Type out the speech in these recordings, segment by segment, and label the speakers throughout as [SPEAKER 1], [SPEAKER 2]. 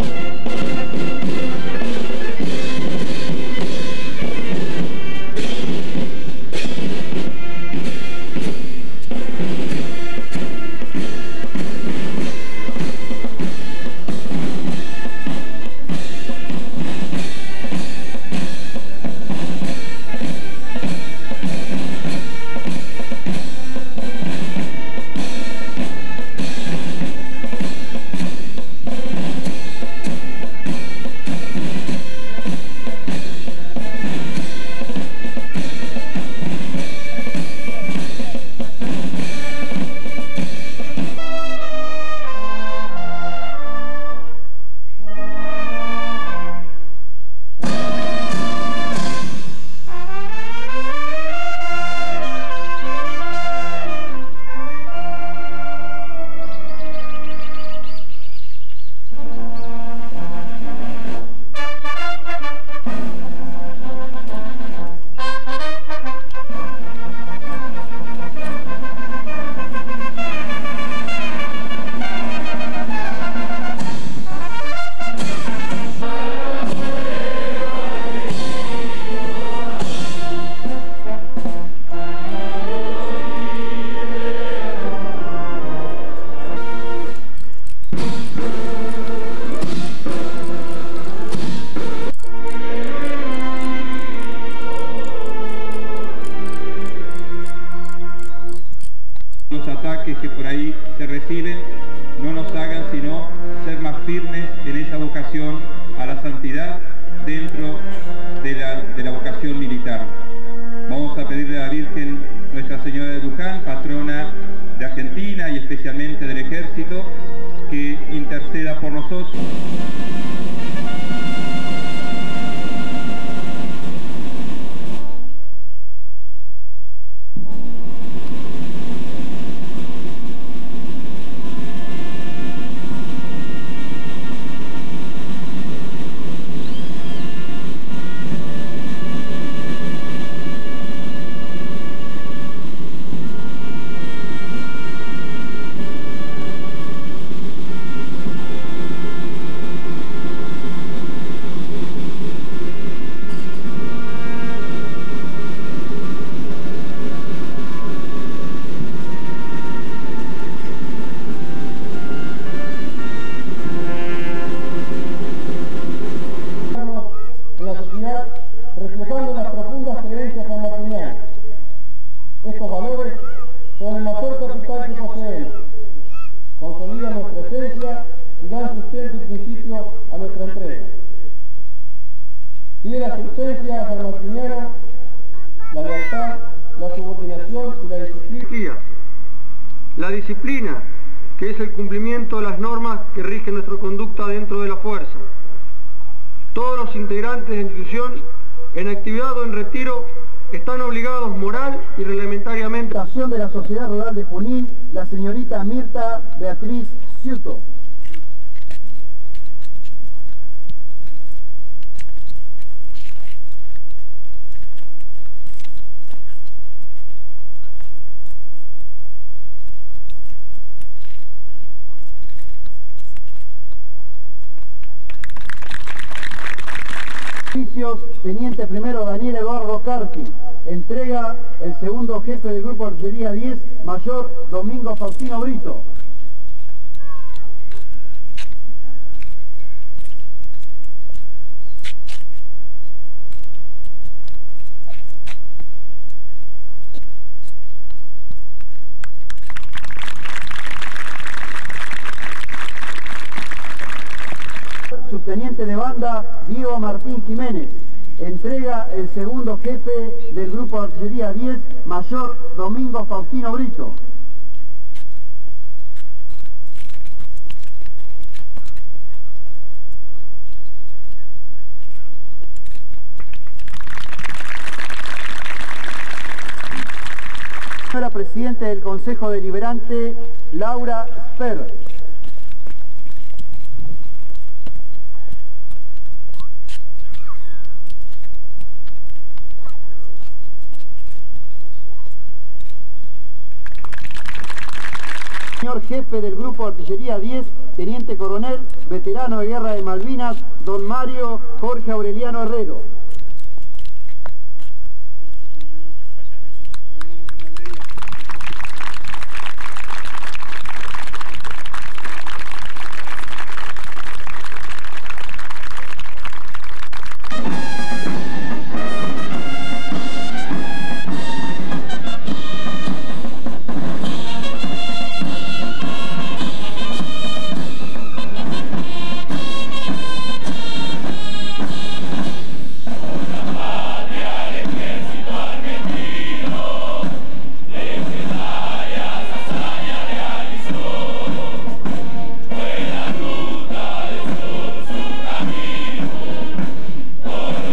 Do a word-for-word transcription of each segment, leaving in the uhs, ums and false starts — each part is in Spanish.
[SPEAKER 1] Que por ahí se reciben no nos hagan sino ser más firmes en esa vocación a la santidad dentro de la, de la vocación militar. Vamos a pedirle a la Virgen Nuestra Señora de Luján, patrona de Argentina y especialmente del Ejército, que interceda por nosotros.
[SPEAKER 2] reflejando las profundas creencias sanmartinianas. Estos valores son el mayor capital que poseemos, consolidan nuestra esencia y dan sustento y principio a nuestra entrega. Sigue la esencia sanmartiniana, la lealtad, la subordinación y la disciplina.
[SPEAKER 3] La disciplina, que es el cumplimiento de las normas que rigen nuestra conducta dentro de la fuerza. Todos los integrantes de la institución, en actividad o en retiro, están obligados moral y reglamentariamente.
[SPEAKER 2] La acción de la Sociedad Rural de Junín, la señorita Mirta Beatriz Ciuto. Teniente primero Daniel Eduardo Carpi, entrega el segundo jefe del Grupo Artillería diez, Mayor Domingo Faustino Brito. Subteniente de banda Diego Martín Jiménez, entrega el segundo jefe del Grupo de Artillería diez, Mayor Domingo Faustino Brito. Señora Presidente del Consejo Deliberante, Laura Sper.
[SPEAKER 4] señor jefe del Grupo Artillería diez, teniente coronel, veterano de Guerra de Malvinas, don Mario Jorge Aureliano Herrero.
[SPEAKER 5] Por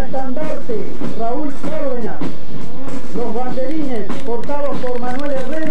[SPEAKER 4] estandarte Raúl Cárdenas. Los banderines portados por Manuel Herrera